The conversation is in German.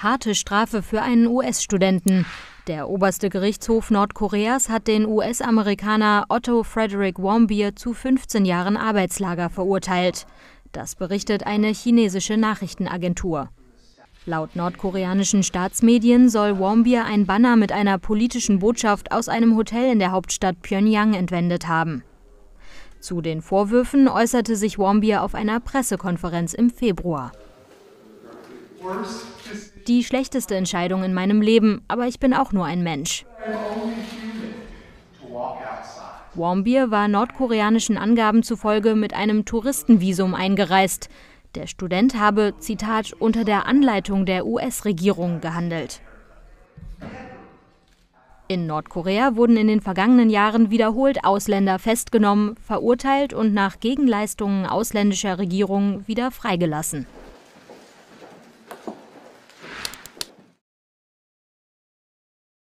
Harte Strafe für einen US-Studenten. Der oberste Gerichtshof Nordkoreas hat den US-Amerikaner Otto Frederick Warmbier zu 15 Jahren Arbeitslager verurteilt. Das berichtet eine chinesische Nachrichtenagentur. Laut nordkoreanischen Staatsmedien soll Warmbier ein Banner mit einer politischen Botschaft aus einem Hotel in der Hauptstadt Pjöngjang entwendet haben. Zu den Vorwürfen äußerte sich Warmbier auf einer Pressekonferenz im Februar. Die schlechteste Entscheidung in meinem Leben, aber ich bin auch nur ein Mensch. Warmbier war nordkoreanischen Angaben zufolge mit einem Touristenvisum eingereist. Der Student habe, Zitat, unter der Anleitung der US-Regierung gehandelt. In Nordkorea wurden in den vergangenen Jahren wiederholt Ausländer festgenommen, verurteilt und nach Gegenleistungen ausländischer Regierungen wieder freigelassen.